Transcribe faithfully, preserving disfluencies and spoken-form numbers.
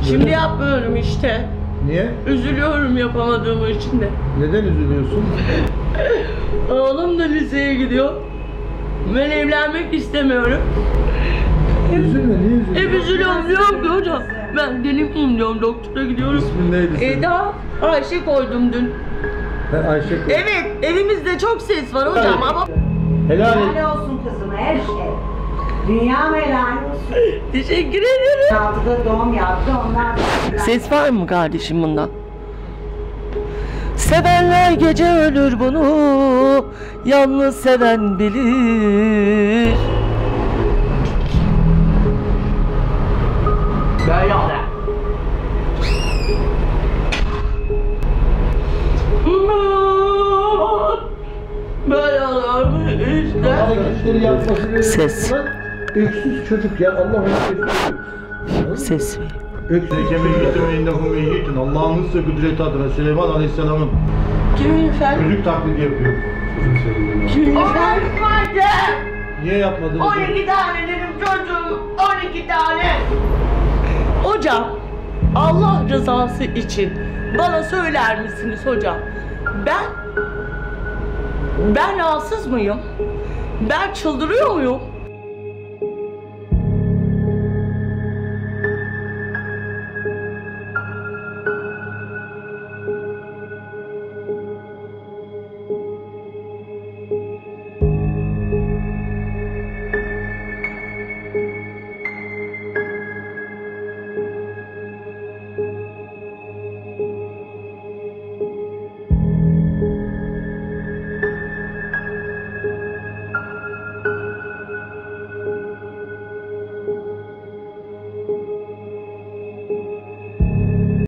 Şimdi yapmıyorum işte. Niye? Üzülüyorum yapamadığım için de. Neden üzülüyorsun? Oğlum da liseye gidiyor. Ben evlenmek istemiyorum. Üzülme, niye üzülüyorsun? Hep üzülüyorum diyorum ki hocam. Ben deli miyim diyorum, doktora gidiyoruz. İsmin neydi senin? Eda, Ayşe koydum dün. Ben Ayşe koydum. Evet, evimizde çok ses var hocam Evet. ama... Helal et. Helal olsun kızıma her şey. Dünya helal olsun. Teşekkür ederim. Altıda doğum yaptı ondan sonra. Ses var mı kardeşim bundan? Sevenler gece ölür bunu, yalnız seven bilir. Böyle oluyor. Böyle oluyor işte. Hareketleri yapması Ses. Öksüz çocuk ya, Allah onu Ses ver. Öksüz kemikliği ve innehum meyyitun. Allah'ın hızlı kudreti adına Süleyman Aleyhisselam'ın Kimin efendim? çocuk taklidi yapıyor. Kimin efendim? Niye yapmadınız? on iki tane dedim çocuğum, on iki tane. Hocam, Allah rızası için bana söyler misiniz hocam? Ben, ben rahatsız mıyım? Ben çıldırıyor muyum?